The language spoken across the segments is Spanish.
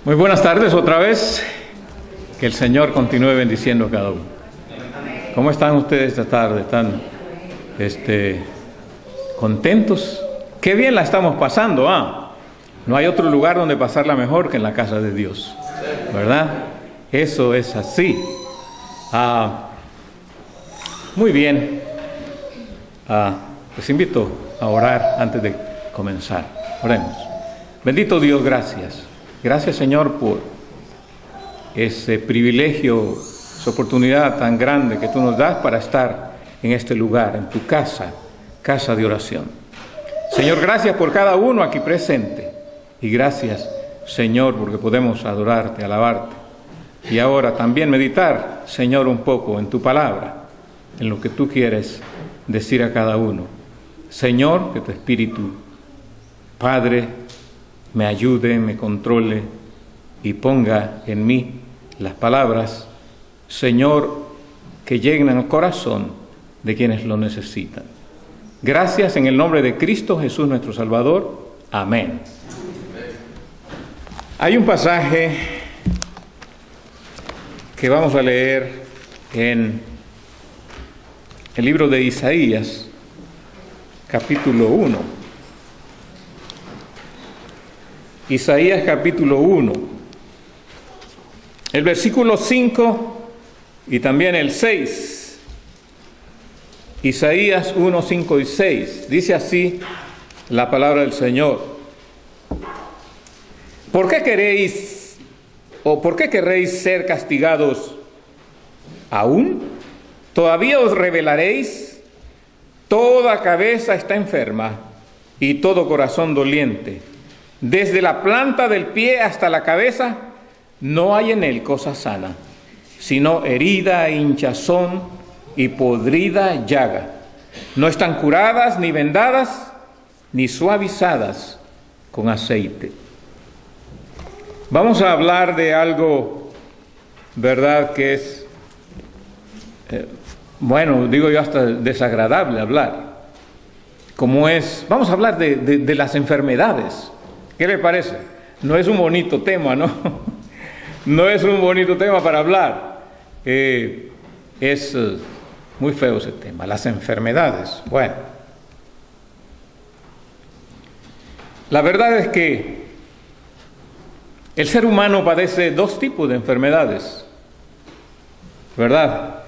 Muy buenas tardes otra vez. Que el Señor continúe bendiciendo a cada uno. ¿Cómo están ustedes esta tarde? ¿Están contentos? Qué bien la estamos pasando, ¿ah? No hay otro lugar donde pasarla mejor que en la casa de Dios, ¿verdad? Eso es así. Muy bien. Les invito a orar antes de comenzar. Oremos. Bendito Dios, gracias. Gracias, Señor, por ese privilegio, esa oportunidad tan grande que tú nos das para estar en este lugar, en tu casa, casa de oración. Señor, gracias por cada uno aquí presente. Y gracias, Señor, porque podemos adorarte, alabarte. Y ahora también meditar, Señor, un poco en tu palabra, en lo que tú quieres decir a cada uno. Señor, que tu Espíritu, Padre, me ayude, me controle y ponga en mí las palabras, Señor, que lleguen al corazón de quienes lo necesitan. Gracias en el nombre de Cristo Jesús nuestro Salvador. Amén. Hay un pasaje que vamos a leer en el libro de Isaías, capítulo 1. Isaías capítulo 1, el versículo 5 y también el 6. Isaías 1, 5 y 6. Dice así la palabra del Señor. ¿Por qué queréis ser castigados aún? ¿Todavía os rebelaréis? Toda cabeza está enferma y todo corazón doliente. Desde la planta del pie hasta la cabeza no hay en él cosa sana, sino herida, hinchazón y podrida llaga. No están curadas, ni vendadas, ni suavizadas con aceite. Vamos a hablar de algo, ¿verdad?, que es, digo yo hasta desagradable hablar. Como es, vamos a hablar de las enfermedades. ¿Qué le parece? No es un bonito tema, ¿no? No es un bonito tema para hablar. Es muy feo ese tema, las enfermedades. Bueno, la verdad es que el ser humano padece dos tipos de enfermedades, ¿verdad?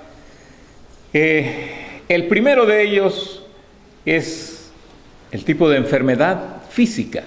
El primero de ellos es el tipo de enfermedad física.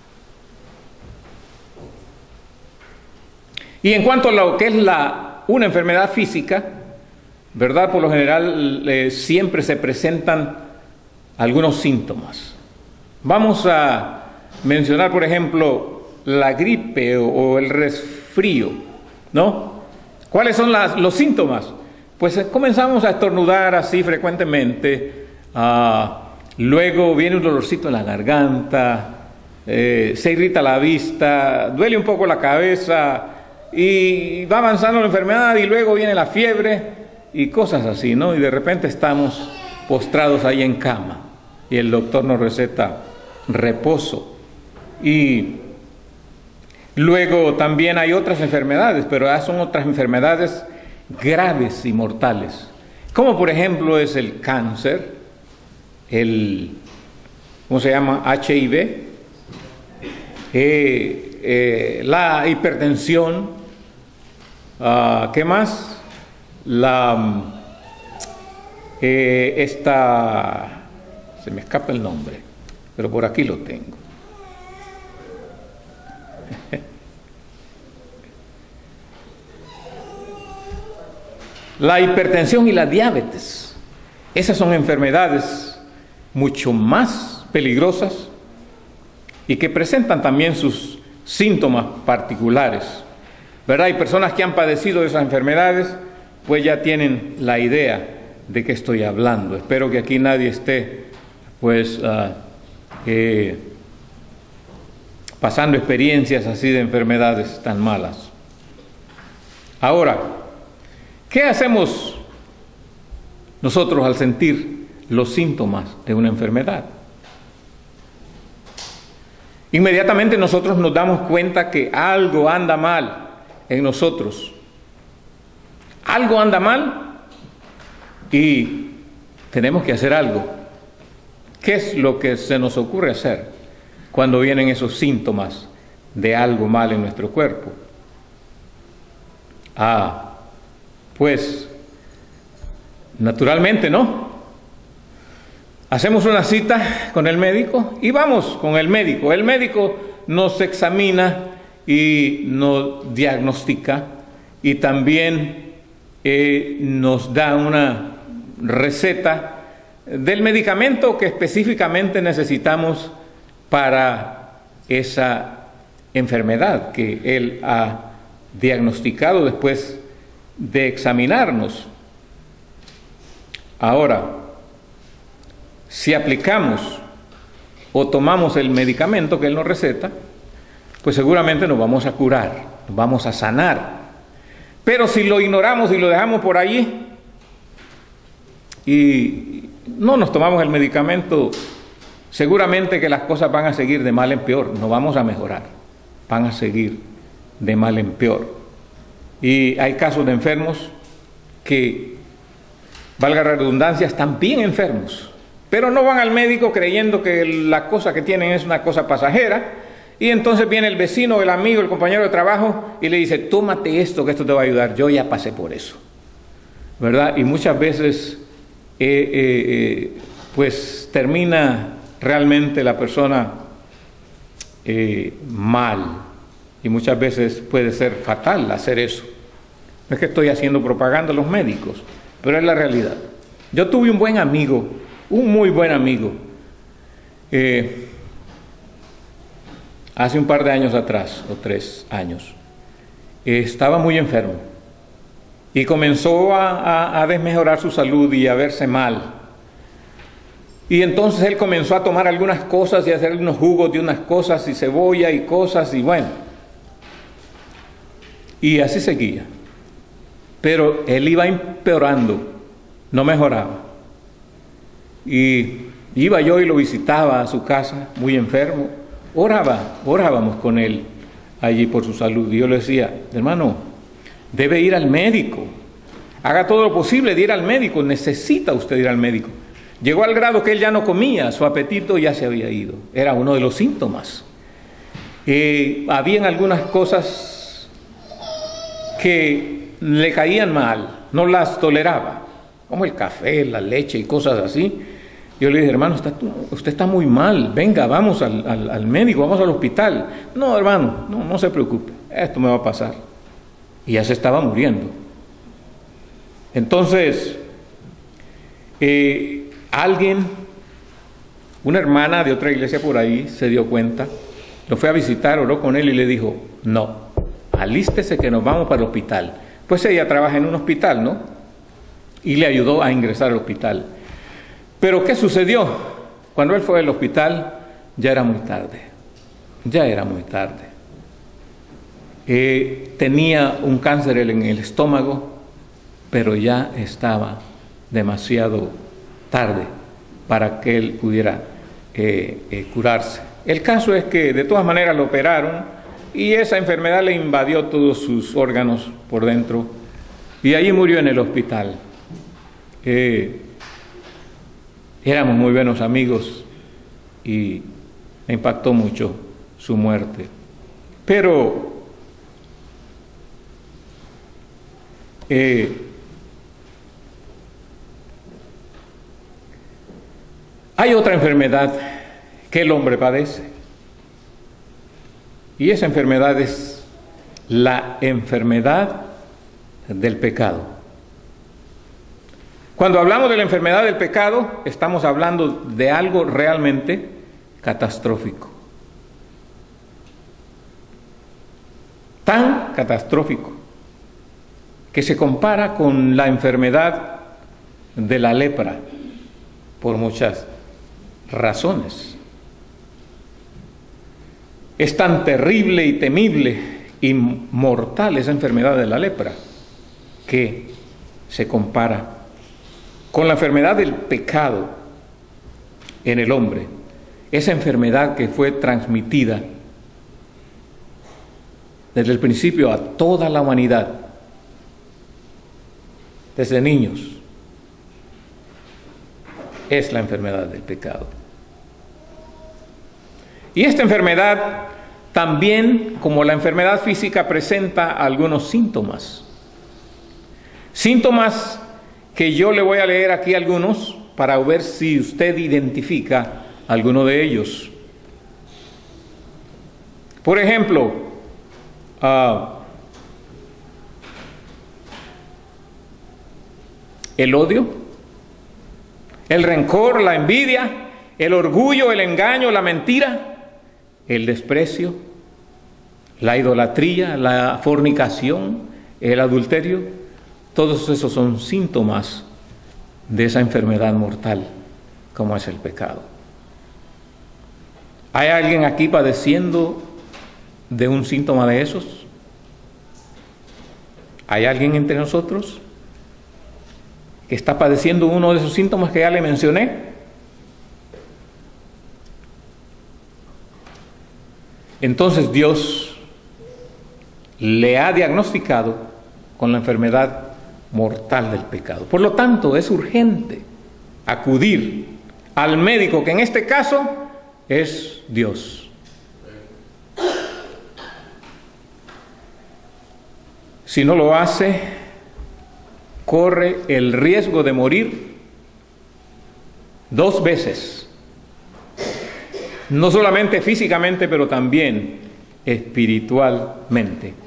Y en cuanto a lo que es una enfermedad física, ¿verdad? Por lo general siempre se presentan algunos síntomas. Vamos a mencionar, por ejemplo, la gripe o el resfrío, ¿no? ¿Cuáles son los síntomas? Pues comenzamos a estornudar así frecuentemente, luego viene un dolorcito en la garganta, se irrita la vista, duele un poco la cabeza, y va avanzando la enfermedad y luego viene la fiebre y cosas así, ¿no? Y de repente estamos postrados ahí en cama y el doctor nos receta reposo. Y luego también hay otras enfermedades, pero son otras enfermedades graves y mortales, como por ejemplo es el cáncer, ¿cómo se llama? HIV, la hipertensión. ¿Qué más? Se me escapa el nombre, pero por aquí lo tengo. La hipertensión y la diabetes. Esas son enfermedades mucho más peligrosas y que presentan también sus síntomas particulares, ¿verdad? Hay personas que han padecido de esas enfermedades, pues ya tienen la idea de qué estoy hablando. Espero que aquí nadie esté, pues, pasando experiencias así de enfermedades tan malas. Ahora, ¿qué hacemos nosotros al sentir los síntomas de una enfermedad? Inmediatamente nosotros nos damos cuenta que algo anda mal en nosotros. Algo anda mal y tenemos que hacer algo. ¿Qué es lo que se nos ocurre hacer cuando vienen esos síntomas de algo mal en nuestro cuerpo? Pues naturalmente no. Hacemos una cita con el médico y vamos con el médico. El médico nos examina y nos diagnostica y también nos da una receta del medicamento que específicamente necesitamos para esa enfermedad que él ha diagnosticado después de examinarnos. Ahora, si aplicamos o tomamos el medicamento que él nos receta, pues seguramente nos vamos a curar, nos vamos a sanar. Pero si lo ignoramos y lo dejamos por allí y no nos tomamos el medicamento, seguramente que las cosas van a seguir de mal en peor, no vamos a mejorar, van a seguir de mal en peor. Y hay casos de enfermos que, valga la redundancia, están bien enfermos, pero no van al médico creyendo que la cosa que tienen es una cosa pasajera, y entonces viene el vecino, el amigo, el compañero de trabajo y le dice: tómate esto, que esto te va a ayudar, yo ya pasé por eso, ¿verdad? Y muchas veces pues termina realmente la persona mal, y muchas veces puede ser fatal hacer eso. No es que estoy haciendo propaganda a los médicos, pero es la realidad. Yo tuve un buen amigo, un muy buen amigo, hace un par de años atrás, o 3 años, estaba muy enfermo y comenzó a desmejorar su salud y a verse mal. Y entonces él comenzó a tomar algunas cosas y a hacer unos jugos de unas cosas y cebolla y cosas y bueno. Y así seguía. Pero él iba empeorando, no mejoraba. Y iba yo y lo visitaba a su casa, muy enfermo. Orábamos con él allí por su salud. Y yo le decía: hermano, debe ir al médico. Haga todo lo posible de ir al médico. Necesita usted ir al médico. Llegó al grado que él ya no comía, su apetito ya se había ido. Era uno de los síntomas. Habían algunas cosas que le caían mal, no las toleraba, como el café, la leche y cosas así. Yo le dije: hermano, usted está muy mal, venga, vamos al médico, vamos al hospital. No, hermano, no se preocupe, esto me va a pasar. Y ya se estaba muriendo. Entonces, alguien, una hermana de otra iglesia por ahí, se dio cuenta, lo fue a visitar, oró con él y le dijo: no, alístese que nos vamos para el hospital. Pues ella trabaja en un hospital, ¿no? Y le ayudó a ingresar al hospital. Pero ¿qué sucedió? Cuando él fue al hospital, ya era muy tarde. Ya era muy tarde. Tenía un cáncer en el estómago, pero ya estaba demasiado tarde para que él pudiera curarse. El caso es que de todas maneras lo operaron y esa enfermedad le invadió todos sus órganos por dentro y allí murió en el hospital. Éramos muy buenos amigos y me impactó mucho su muerte. Pero hay otra enfermedad que el hombre padece, y esa enfermedad es la enfermedad del pecado. Cuando hablamos de la enfermedad del pecado, estamos hablando de algo realmente catastrófico. Tan catastrófico que se compara con la enfermedad de la lepra por muchas razones. Es tan terrible y temible y mortal esa enfermedad de la lepra que se compara con la enfermedad del pecado en el hombre. esa enfermedad que fue transmitida desde el principio a toda la humanidad, desde niños, es la enfermedad del pecado. Y esta enfermedad también, como la enfermedad física, presenta algunos síntomas. Síntomas que yo le voy a leer aquí algunos para ver si usted identifica alguno de ellos. Por ejemplo, el odio, el rencor, la envidia, el orgullo, el engaño, la mentira, el desprecio, la idolatría, la fornicación, el adulterio. Todos esos son síntomas de esa enfermedad mortal, como es el pecado. ¿Hay alguien aquí padeciendo de un síntoma de esos? ¿Hay alguien entre nosotros que está padeciendo uno de esos síntomas que ya le mencioné? Entonces Dios le ha diagnosticado con la enfermedad mortal del pecado. Por lo tanto, es urgente acudir al médico, que en este caso es Dios. Si no lo hace, corre el riesgo de morir 2 veces. No solamente físicamente, pero también espiritualmente.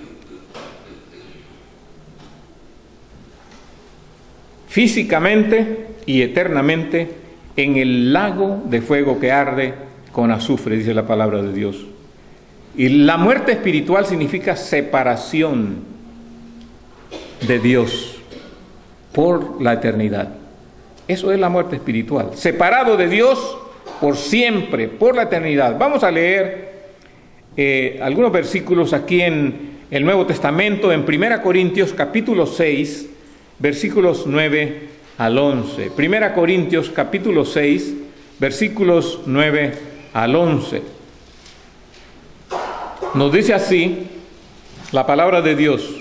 Físicamente y eternamente en el lago de fuego que arde con azufre, dice la palabra de Dios. Y la muerte espiritual significa separación de Dios por la eternidad. Eso es la muerte espiritual, separado de Dios por siempre, por la eternidad. Vamos a leer algunos versículos aquí en el Nuevo Testamento, en 1 Corintios capítulo 6, versículos 9 al 11. 1 Corintios capítulo 6, versículos 9 al 11. Nos dice así la palabra de Dios: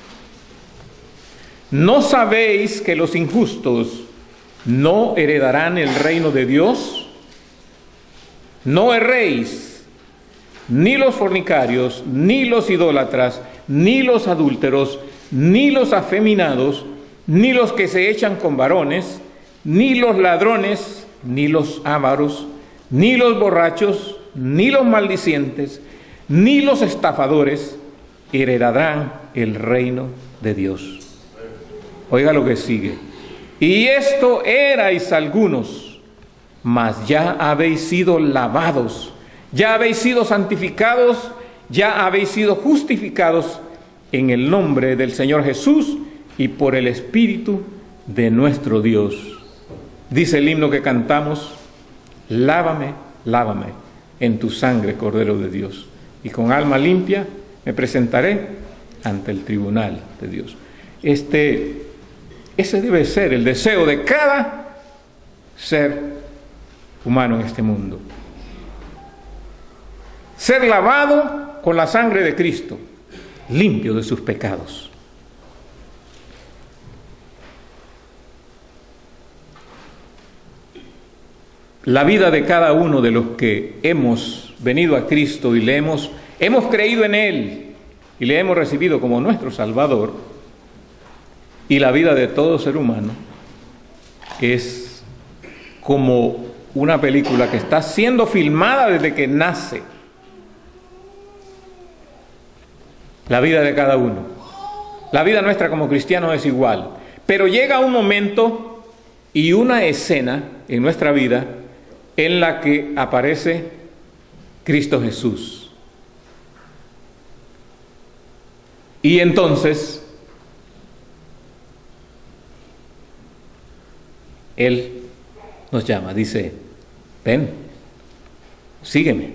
¿no sabéis que los injustos no heredarán el reino de Dios? No erréis, ni los fornicarios, ni los idólatras, ni los adúlteros, ni los afeminados, ni los que se echan con varones, ni los ladrones, ni los ávaros, ni los borrachos, ni los maldicientes, ni los estafadores heredarán el reino de Dios. Oiga lo que sigue: y esto erais algunos, mas ya habéis sido lavados, ya habéis sido santificados, ya habéis sido justificados en el nombre del Señor Jesús y por el Espíritu de nuestro Dios. Dice el himno que cantamos: lávame, lávame en tu sangre, Cordero de Dios, y con alma limpia me presentaré ante el tribunal de Dios. Ese debe ser el deseo de cada ser humano en este mundo: ser lavado con la sangre de Cristo, limpio de sus pecados. La vida de cada uno de los que hemos venido a Cristo y hemos creído en Él y le hemos recibido como nuestro Salvador, y la vida de todo ser humano es como una película que está siendo filmada desde que nace. La vida de cada uno. La vida nuestra como cristianos es igual. Pero llega un momento y una escena en nuestra vida en la que aparece Cristo Jesús. Y entonces Él nos llama, dice: ven, sígueme.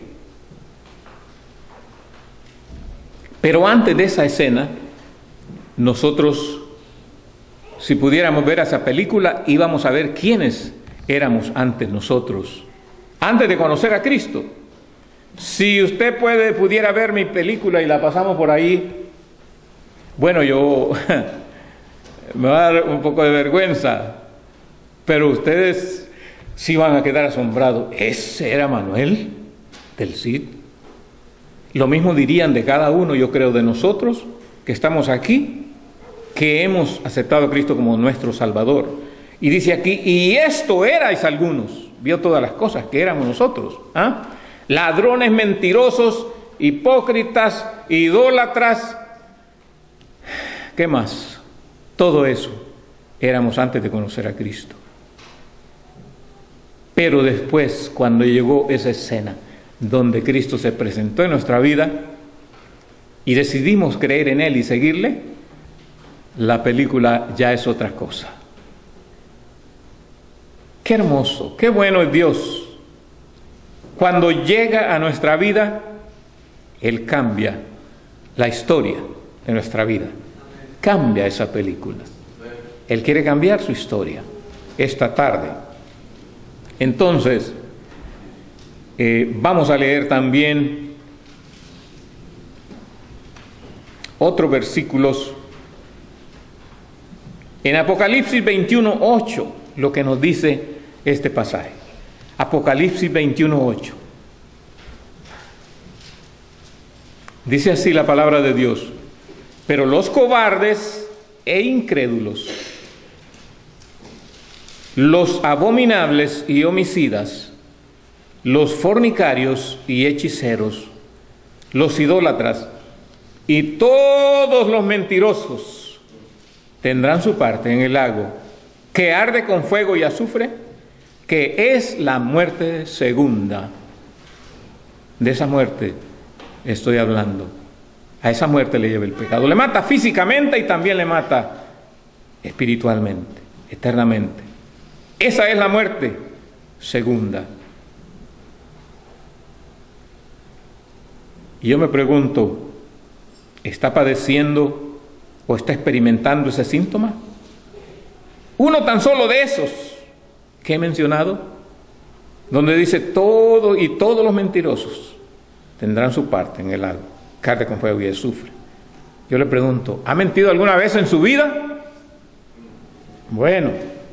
Pero antes de esa escena, nosotros, si pudiéramos ver esa película, íbamos a ver quiénes éramos antes nosotros, antes de conocer a Cristo. Si usted pudiera ver mi película y la pasamos por ahí, bueno, yo me va a dar un poco de vergüenza, pero ustedes sí van a quedar asombrados. ¿Ese era Manuel del Cid? Lo mismo dirían de cada uno, yo creo, de nosotros que estamos aquí, que hemos aceptado a Cristo como nuestro Salvador. Y dice aquí, y esto erais algunos. Vio todas las cosas que éramos nosotros. Ladrones, mentirosos, hipócritas, idólatras. ¿Qué más? Todo eso éramos antes de conocer a Cristo. Pero después, cuando llegó esa escena donde Cristo se presentó en nuestra vida y decidimos creer en Él y seguirle, la película ya es otra cosa. Qué hermoso, qué bueno es Dios. Cuando llega a nuestra vida, Él cambia la historia de nuestra vida. Cambia esa película. Él quiere cambiar su historia esta tarde. Entonces, vamos a leer también otros versículos en Apocalipsis 21:8, lo que nos dice este pasaje. Apocalipsis 21:8. Dice así la palabra de Dios: pero los cobardes e incrédulos, los abominables y homicidas, los fornicarios y hechiceros, los idólatras y todos los mentirosos tendrán su parte en el lago que arde con fuego y azufre, que es la muerte segunda. De esa muerte estoy hablando. A esa muerte le lleva el pecado. Le mata físicamente y también le mata espiritualmente, eternamente. Esa es la muerte segunda. Y yo me pregunto, ¿está padeciendo o está experimentando ese síntoma? Uno tan solo de esos que he mencionado, donde dice todo y todos los mentirosos tendrán su parte en el lago, que arde con fuego y azufre. Yo le pregunto, ¿ha mentido alguna vez en su vida? Bueno,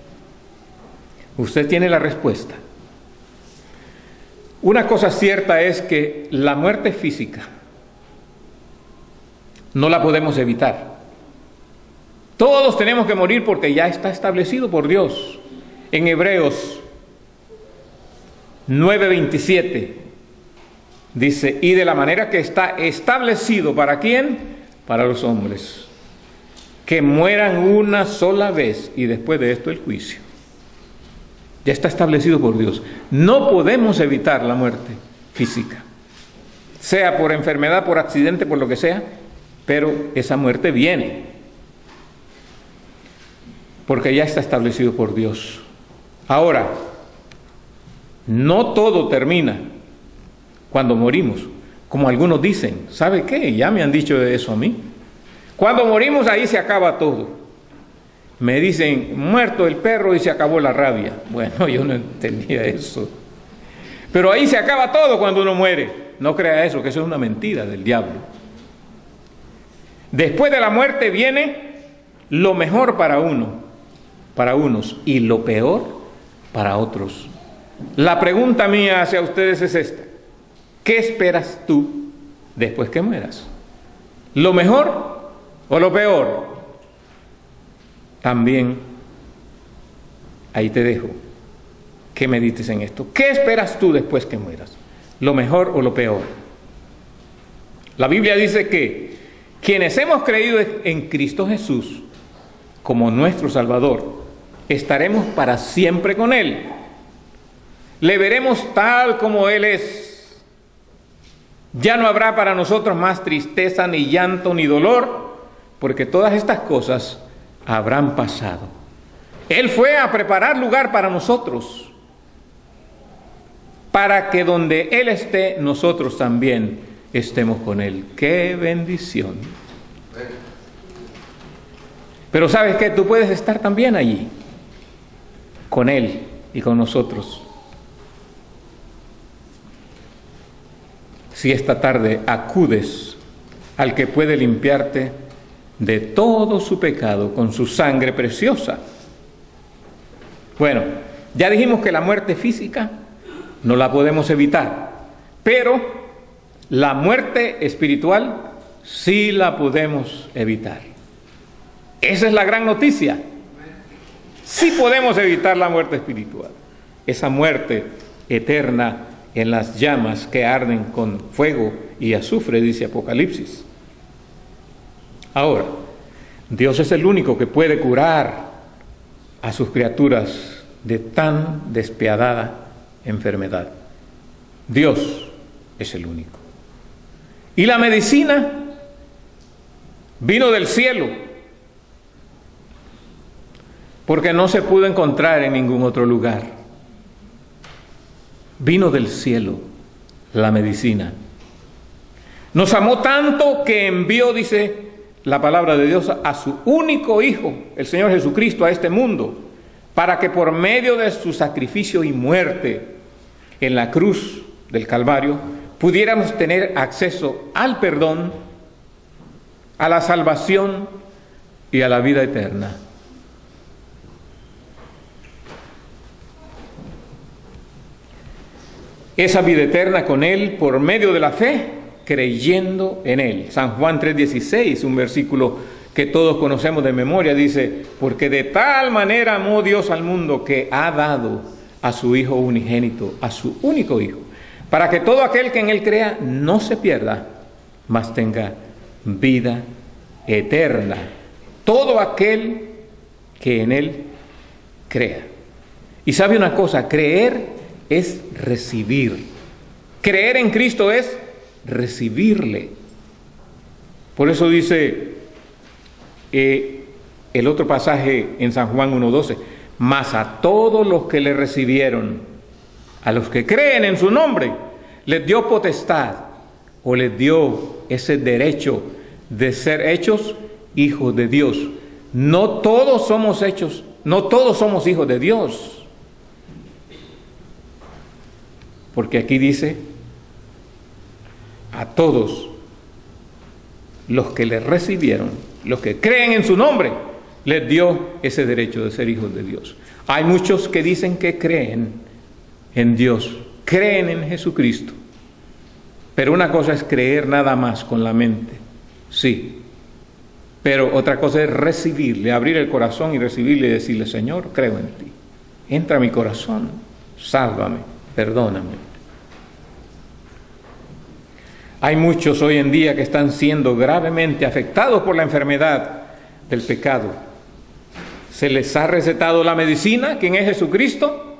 usted tiene la respuesta. Una cosa cierta es que la muerte física no la podemos evitar. Todos tenemos que morir porque ya está establecido por Dios. En Hebreos 9:27 dice, y de la manera que está establecido, ¿para quién? Para los hombres, que mueran una sola vez y después de esto el juicio. Ya está establecido por Dios. No podemos evitar la muerte física, sea por enfermedad, por accidente, por lo que sea, pero esa muerte viene, porque ya está establecido por Dios. Ahora, no todo termina cuando morimos, como algunos dicen. ¿Sabe qué? Ya me han dicho eso a mí. Cuando morimos ahí se acaba todo. Me dicen, muerto el perro y se acabó la rabia. Bueno, yo no entendía eso. Pero ahí se acaba todo cuando uno muere. No crea eso, que eso es una mentira del diablo. Después de la muerte viene lo mejor para unos, y lo peor para otros. La pregunta mía hacia ustedes es esta: ¿qué esperas tú después que mueras? ¿Lo mejor o lo peor? También ahí te dejo que medites en esto. ¿Qué esperas tú después que mueras? ¿Lo mejor o lo peor? La Biblia dice que quienes hemos creído en Cristo Jesús como nuestro Salvador, estaremos para siempre con Él. Le veremos tal como Él es. Ya no habrá para nosotros más tristeza, ni llanto, ni dolor, porque todas estas cosas habrán pasado. Él fue a preparar lugar para nosotros, para que donde Él esté, nosotros también estemos con Él. ¡Qué bendición! Pero ¿sabes qué? Tú puedes estar también allí, con Él y con nosotros. si esta tarde acudes al que puede limpiarte de todo su pecado con su sangre preciosa. Bueno, ya dijimos que la muerte física no la podemos evitar, pero la muerte espiritual sí la podemos evitar. Esa es la gran noticia. Sí podemos evitar la muerte espiritual, esa muerte eterna en las llamas que arden con fuego y azufre, dice Apocalipsis. Ahora, Dios es el único que puede curar a sus criaturas de tan despiadada enfermedad. Dios es el único. Y la medicina vino del cielo, porque no se pudo encontrar en ningún otro lugar. Vino del cielo la medicina. Nos amó tanto que envió, dice la palabra de Dios, a su único Hijo, el Señor Jesucristo, a este mundo, para que por medio de su sacrificio y muerte en la cruz del Calvario pudiéramos tener acceso al perdón, a la salvación y a la vida eterna. Esa vida eterna con Él por medio de la fe, creyendo en Él. San Juan 3:16, un versículo que todos conocemos de memoria, dice: porque de tal manera amó Dios al mundo que ha dado a su Hijo unigénito, a su único Hijo, para que todo aquel que en Él crea no se pierda, mas tenga vida eterna. Todo aquel que en Él crea. Y sabe una cosa, creer es recibir. Creer en Cristo es recibirle. Por eso dice el otro pasaje en San Juan 1:12: mas a todos los que le recibieron, a los que creen en su nombre, les dio potestad, o les dio ese derecho de ser hechos hijos de Dios. No todos somos hijos de Dios. Porque aquí dice: a todos los que le recibieron, los que creen en su nombre, les dio ese derecho de ser hijos de Dios. Hay muchos que dicen que creen en Dios, creen en Jesucristo, pero una cosa es creer nada más con la mente, sí, pero otra cosa es recibirle, abrir el corazón y recibirle y decirle: Señor, creo en ti, entra a mi corazón, sálvame, perdóname. Hay muchos hoy en día que están siendo gravemente afectados por la enfermedad del pecado. Se les ha recetado la medicina, quien es Jesucristo,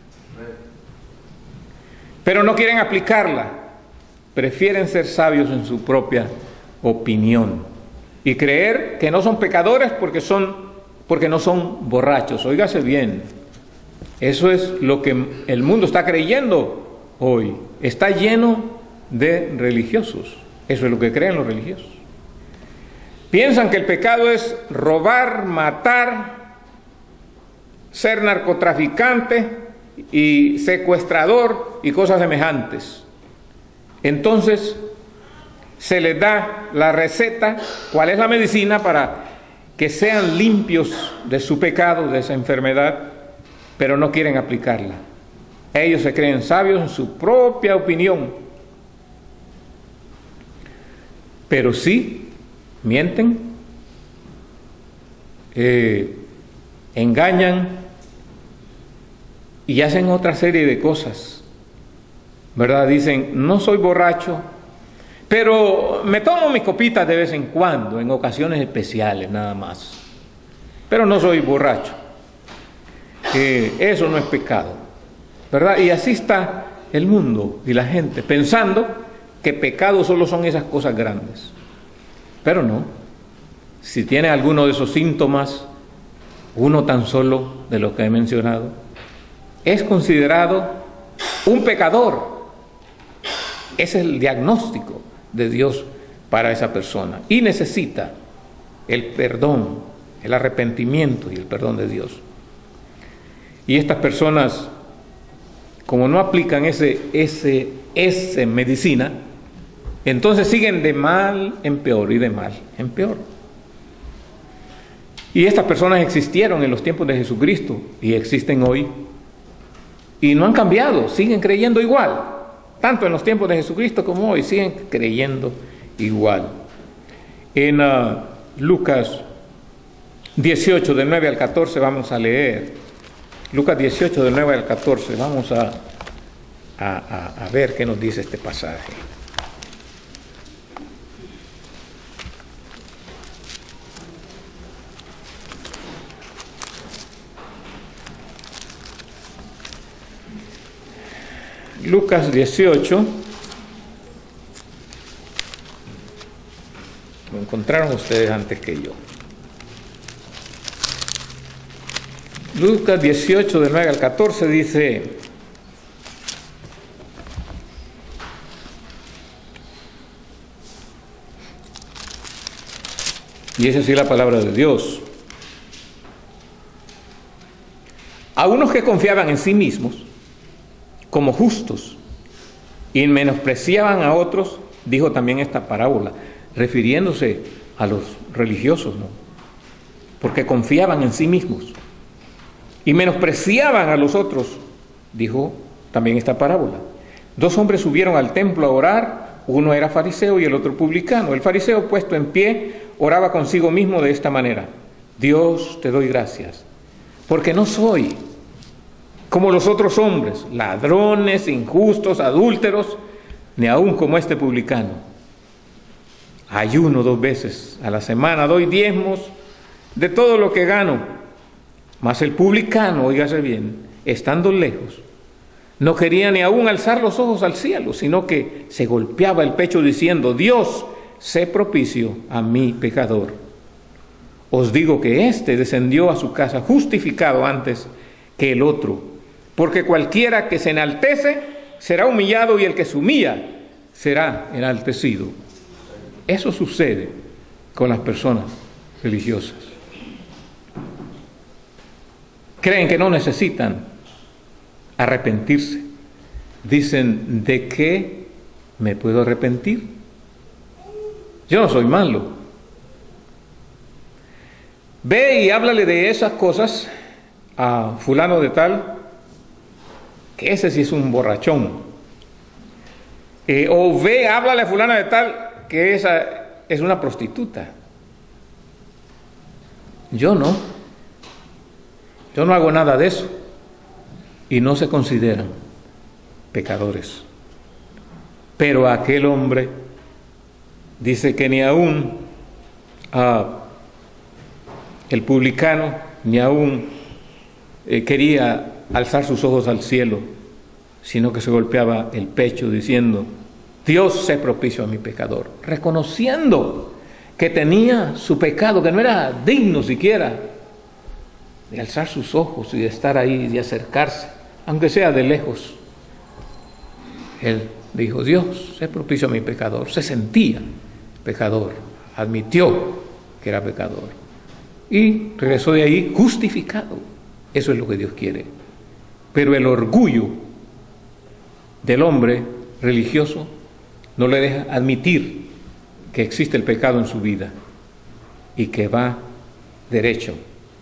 pero no quieren aplicarla. Prefieren ser sabios en su propia opinión y creer que no son pecadores porque no son borrachos. Óigase bien, eso es lo que el mundo está creyendo hoy. Está lleno de religiosos. Eso es lo que creen los religiosos. Piensan que el pecado es robar, matar, ser narcotraficante y secuestrador y cosas semejantes. Entonces se les da la receta, cuál es la medicina para que sean limpios de su pecado, de esa enfermedad, pero no quieren aplicarla. Ellos se creen sabios en su propia opinión, pero sí mienten, engañan y hacen otra serie de cosas, ¿verdad? Dicen: no soy borracho, pero me tomo mis copitas de vez en cuando, en ocasiones especiales nada más, pero no soy borracho. Eso no es pecado, ¿verdad? Y así está el mundo y la gente, pensando que pecado solo son esas cosas grandes. Pero no. Si tiene alguno de esos síntomas, uno tan solo de los que he mencionado, es considerado un pecador. Es el diagnóstico de Dios para esa persona. Y necesita el perdón, el arrepentimiento y el perdón de Dios. Y estas personas, como no aplican ese medicina, Entonces siguen de mal en peor y de mal en peor. Y estas personas existieron en los tiempos de Jesucristo y existen hoy. Y no han cambiado, siguen creyendo igual. Tanto en los tiempos de Jesucristo como hoy, siguen creyendo igual. En Lucas 18, del 9 al 14, vamos a leer. Lucas 18, del 9 al 14, vamos a ver qué nos dice este pasaje. Lucas 18, lo encontraron ustedes antes que yo. Lucas 18, del 9 al 14 dice: y es así la palabra de Dios. A unos que confiaban en sí mismos como justos y menospreciaban a otros, dijo también esta parábola, refiriéndose a los religiosos, ¿no? Porque confiaban en sí mismos y menospreciaban a los otros, dijo también esta parábola. 2 hombres subieron al templo a orar, uno era fariseo y el otro publicano. El fariseo, puesto en pie, oraba consigo mismo de esta manera: Dios, te doy gracias, porque no soy como los otros hombres, ladrones, injustos, adúlteros, ni aun como este publicano. Ayuno 2 veces a la semana, doy diezmos de todo lo que gano. Mas el publicano, óigase bien, estando lejos, no quería ni aun alzar los ojos al cielo, sino que se golpeaba el pecho diciendo: Dios, sé propicio a mi pecador. Os digo que éste descendió a su casa justificado antes que el otro. Porque cualquiera que se enaltece será humillado y el que se humilla será enaltecido. Eso sucede con las personas religiosas. Creen que no necesitan arrepentirse. Dicen: ¿de qué me puedo arrepentir? Yo no soy malo. Ve y háblale de esas cosas a fulano de tal, que ese sí es un borrachón. O ve, háblale a fulana de tal, que esa es una prostituta. Yo no hago nada de eso. Y no se consideran pecadores. Pero aquel hombre dice que ni aún el publicano, ni aún quería alzar sus ojos al cielo, sino que se golpeaba el pecho diciendo: Dios, sé propicio a mi pecador, reconociendo que tenía su pecado, que no era digno siquiera de alzar sus ojos y de estar ahí, de acercarse, aunque sea de lejos. Él dijo: Dios, sé propicio a mi pecador. Se sentía pecador, admitió que era pecador y regresó de ahí justificado. Eso es lo que Dios quiere. Pero el orgullo del hombre religioso no le deja admitir que existe el pecado en su vida y que va derecho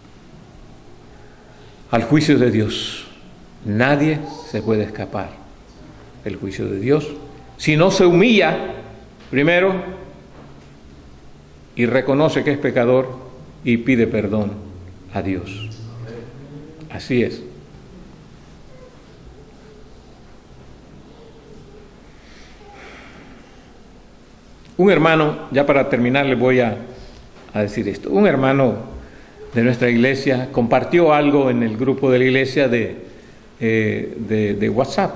al juicio de Dios. Nadie se puede escapar del juicio de Dios si no se humilla primero y reconoce que es pecador y pide perdón a Dios. Así es. Un hermano, ya para terminar le voy a decir esto, un hermano de nuestra iglesia compartió algo en el grupo de la iglesia de WhatsApp.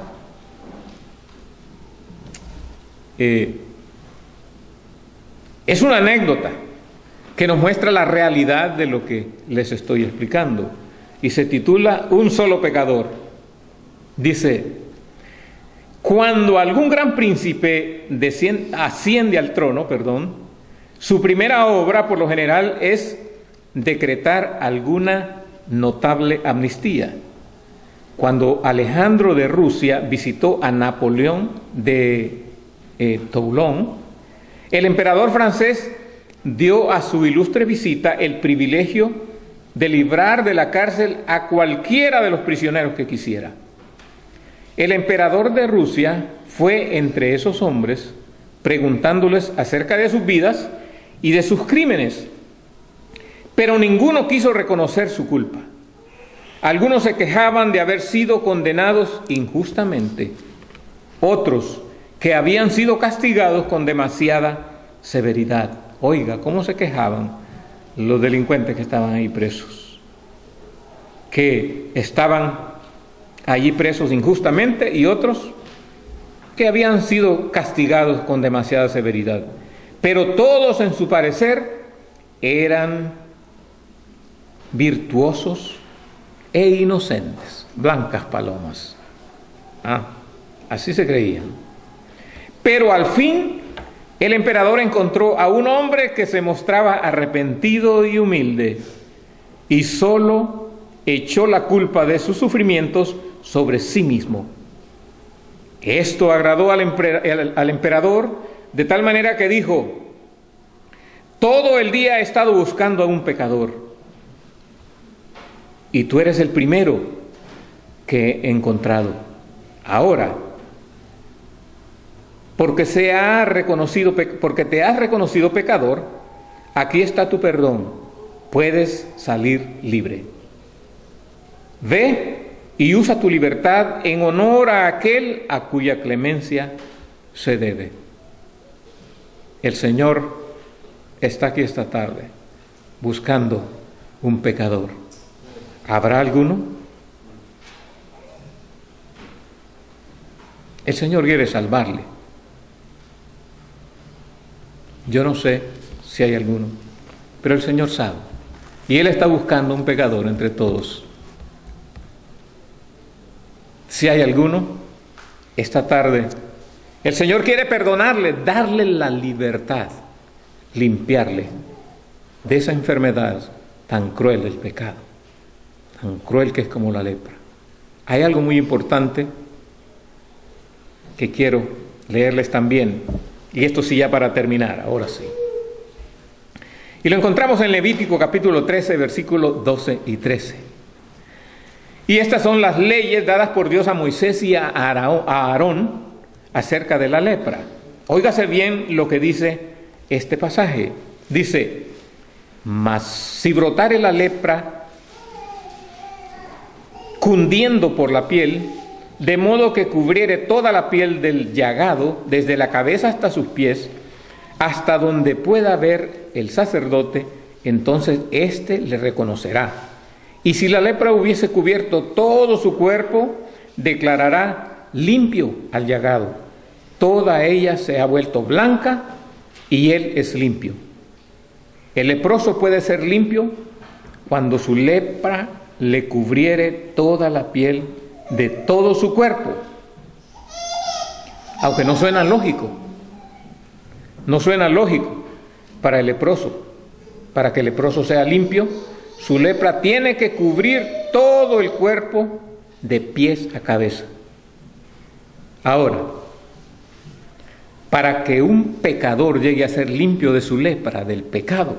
Es una anécdota que nos muestra la realidad de lo que les estoy explicando y se titula Un solo pecador. Dice: cuando algún gran príncipe asciende al trono, su primera obra por lo general es decretar alguna notable amnistía. Cuando Alejandro de Rusia visitó a Napoleón de Toulon, el emperador francés dio a su ilustre visita el privilegio de librar de la cárcel a cualquiera de los prisioneros que quisiera. El emperador de Rusia fue entre esos hombres preguntándoles acerca de sus vidas y de sus crímenes, pero ninguno quiso reconocer su culpa. Algunos se quejaban de haber sido condenados injustamente, otros que habían sido castigados con demasiada severidad. Oiga, ¿cómo se quejaban los delincuentes que estaban ahí presos? Que estaban allí presos injustamente y otros que habían sido castigados con demasiada severidad. Pero todos, en su parecer, eran virtuosos e inocentes, blancas palomas. Así se creían. Pero al fin el emperador encontró a un hombre que se mostraba arrepentido y humilde y solo echó la culpa de sus sufrimientos sobre sí mismo. Esto agradó al emperador de tal manera que dijo: todo el día he estado buscando a un pecador y tú eres el primero que he encontrado. Ahora, porque te has reconocido pecador, aquí está tu perdón, puedes salir libre. Ve y usa tu libertad en honor a aquel a cuya clemencia se debe. El Señor está aquí esta tarde buscando un pecador. ¿Habrá alguno? El Señor quiere salvarle. Yo no sé si hay alguno, pero el Señor sabe. Y Él está buscando un pecador entre todos. Si hay alguno, esta tarde, el Señor quiere perdonarle, darle la libertad, limpiarle de esa enfermedad tan cruel del pecado, tan cruel que es como la lepra. Hay algo muy importante que quiero leerles también, y esto sí ya para terminar, ahora sí. Y lo encontramos en Levítico capítulo 13, versículos 12 y 13. Y estas son las leyes dadas por Dios a Moisés y a Aarón acerca de la lepra. Óigase bien lo que dice este pasaje. Dice: mas si brotare la lepra cundiendo por la piel, de modo que cubriere toda la piel del llagado, desde la cabeza hasta sus pies, hasta donde pueda ver el sacerdote, entonces éste le reconocerá. Y si la lepra hubiese cubierto todo su cuerpo, declarará limpio al llagado. Toda ella se ha vuelto blanca y él es limpio. El leproso puede ser limpio cuando su lepra le cubriere toda la piel de todo su cuerpo. Aunque no suena lógico. No suena lógico para el leproso. Para que el leproso sea limpio, su lepra tiene que cubrir todo el cuerpo de pies a cabeza. Ahora, para que un pecador llegue a ser limpio de su lepra, del pecado,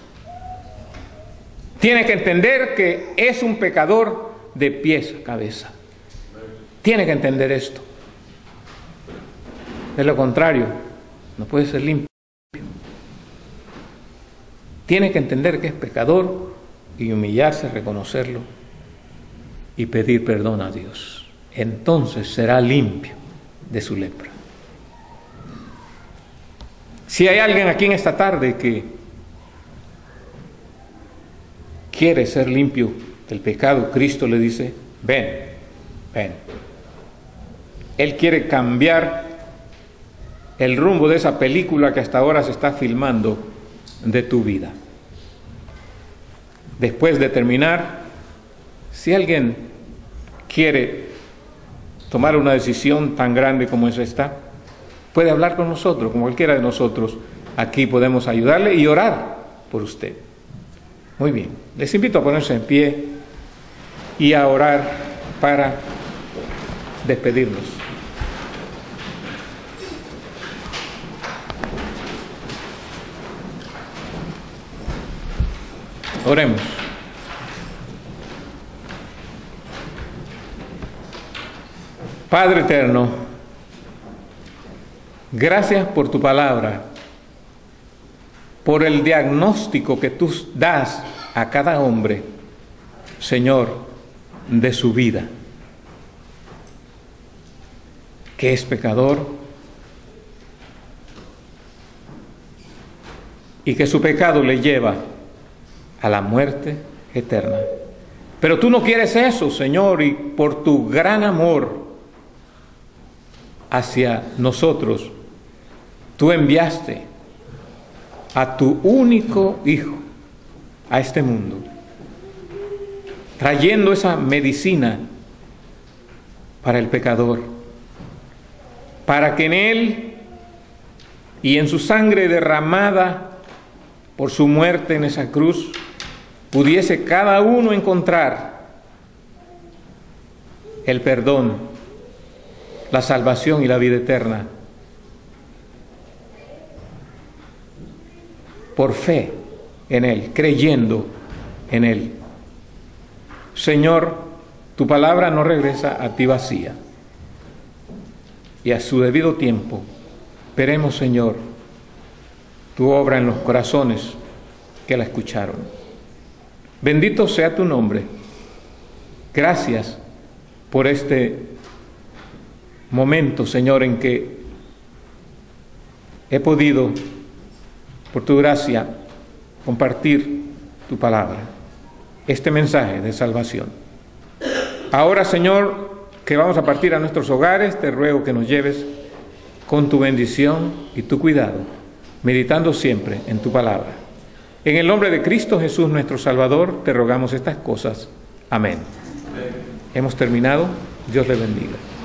tiene que entender que es un pecador de pies a cabeza. Tiene que entender esto. De lo contrario, no puede ser limpio. Tiene que entender que es pecador y humillarse, reconocerlo y pedir perdón a Dios. Entonces será limpio de su lepra. Si hay alguien aquí en esta tarde que quiere ser limpio del pecado, Cristo le dice: ven, ven. Él quiere cambiar el rumbo de esa película que hasta ahora se está filmando de tu vida. Después de terminar, si alguien quiere tomar una decisión tan grande como es esta, puede hablar con nosotros, con cualquiera de nosotros. Aquí podemos ayudarle y orar por usted. Muy bien, les invito a ponerse en pie y a orar para despedirnos. Oremos. Padre eterno, gracias por tu palabra, por el diagnóstico que tú das a cada hombre, Señor, de su vida, que es pecador y que su pecado le lleva a la muerte eterna. Pero tú no quieres eso, Señor, y por tu gran amor hacia nosotros, tú enviaste a tu único Hijo a este mundo, trayendo esa medicina para el pecador, para que en Él y en su sangre derramada por su muerte en esa cruz, pudiese cada uno encontrar el perdón, la salvación y la vida eterna por fe en Él, creyendo en Él. Señor, tu palabra no regresa a ti vacía, y a su debido tiempo veremos, Señor, tu obra en los corazones que la escucharon. Bendito sea tu nombre. Gracias por este momento, Señor, en que he podido, por tu gracia, compartir tu palabra, este mensaje de salvación. Ahora, Señor, que vamos a partir a nuestros hogares, te ruego que nos lleves con tu bendición y tu cuidado, meditando siempre en tu palabra. En el nombre de Cristo Jesús, nuestro Salvador, te rogamos estas cosas. Amén. Hemos terminado. Dios le bendiga.